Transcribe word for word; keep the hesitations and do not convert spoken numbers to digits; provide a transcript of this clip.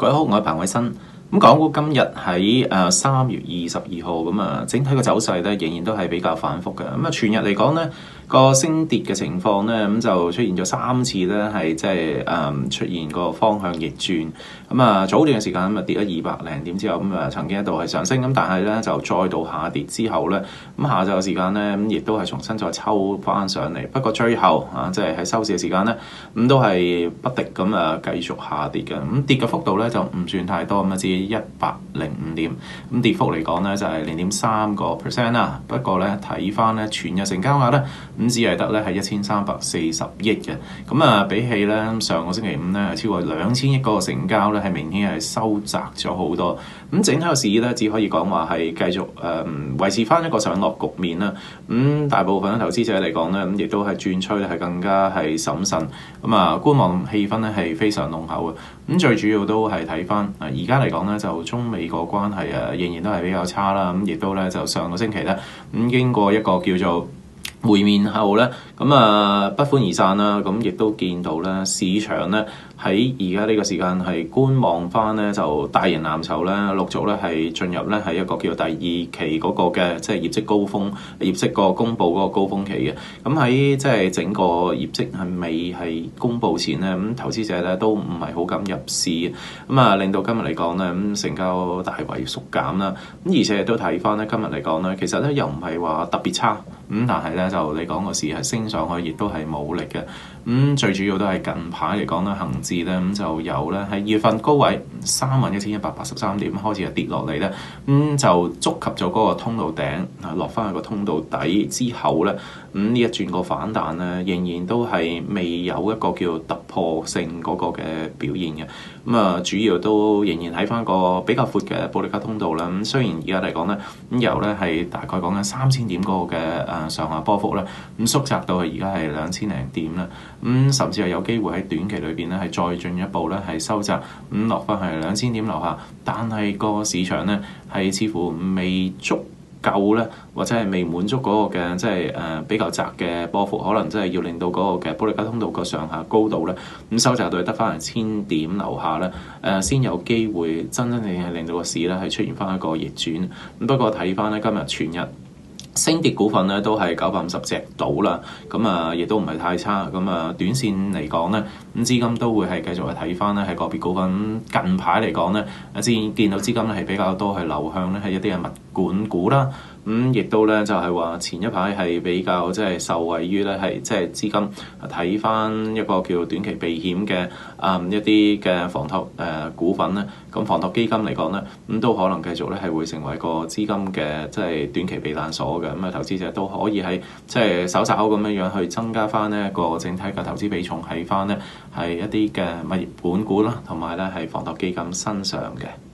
各位好，我係彭偉新。咁港股今日喺誒三月二十二號咁啊，整體嘅走勢咧仍然都係比較反覆嘅。咁啊，全日嚟講咧個升跌嘅情況咧，咁就出現咗三次咧，係即係誒出現個方向逆轉。咁啊，早段嘅時間咁啊跌咗二百零點之後，咁啊曾經一度係上升，咁但係咧就再度下跌之後咧，咁下晝嘅時間咧咁亦都係重新再抽翻上嚟。不過最後啊，即係喺收市嘅時間咧，咁都係不敵咁啊繼續下跌嘅。咁跌嘅幅度咧就唔算太多，咁啊至一百零五點，咁跌幅嚟講咧就係零點三個 percent 啦。不過咧睇翻咧全日成交額咧，咁只係得咧係一千三百四十億嘅。咁啊比起咧上個星期五咧係超過兩千億嗰個成交咧，係明顯係收窄咗好多。咁整體個市咧只可以講話係繼續誒、呃、維持翻一個上落局面啦。咁大部分嘅投資者嚟講咧，咁亦都係轉趨咧係更加係審慎。咁啊觀望氣氛咧係非常濃厚嘅。咁最主要都係睇翻啊而家嚟講咧就中美個關係啊，仍然都係比較差啦。咁亦都咧就上個星期咧咁經過一個叫做會面後咧，咁啊不歡而散啦。咁亦都見到咧市場咧喺而家呢個時間係觀望翻咧，就大型藍籌咧陸續咧係進入咧係一個叫第二期嗰個嘅即係業績高峰，業績個公佈嗰個高峰期嘅。咁喺即係整個業績係未係公佈前咧，咁投資者咧都唔係好敢入市，咁啊令到今日嚟講咧咁成交大為縮減啦。咁而且都睇翻咧今日嚟講咧，其實咧又唔係話特別差，咁但係咧就你講個市係升上去，亦都係冇力嘅。咁、嗯、最主要都係近排嚟講咧，恆指咧咁就有咧喺二月份高位三萬一千一百八十三點開始就跌落嚟咧，咁、嗯、就觸及咗嗰個通道頂啊，落翻去個通道底之後咧，咁、嗯、呢一轉個反彈咧，仍然都係未有一個叫突破性嗰個嘅表現嘅。咁啊，主要都仍然喺翻個比較闊嘅保力加通道啦。咁雖然而家嚟講咧，咁由咧係大概講緊三千點嗰個嘅誒上下波幅咧，咁縮窄到係而家係兩千零點啦。咁甚至係有機會喺短期裏邊咧係再進一步咧係收窄，咁落翻係兩千點樓下。但係個市場咧係似乎未足夠咧，或者係未滿足嗰個嘅即係誒比較窄嘅波幅，可能真係要令到嗰個嘅保力加通道個上下高度咧，咁收窄到得翻嚟千點樓下咧，誒先有機會真真正正係令到個市咧係出現翻一個逆轉。咁不過睇翻咧今日全日升跌股份咧都係九百五十隻到啦，咁啊亦都唔係太差，咁啊短線嚟講咧，咁資金都會係繼續去睇翻咧係個別股份。近排嚟講咧，先見到資金咧係比較多係流向咧係一啲嘅物管股啦，咁亦都咧就係話前一排係比較即係受惠於咧係即係資金睇翻一個叫短期避險嘅啊一啲嘅房託誒股份咧，咁房託基金嚟講咧，咁都可能繼續咧係會成為個資金嘅即係短期避難所嘅。咁啊投資者都可以喺即係手手咁樣樣去增加翻呢一個整體嘅投資比重喺翻咧係一啲嘅物業管股啦，同埋咧係房託基金身上嘅。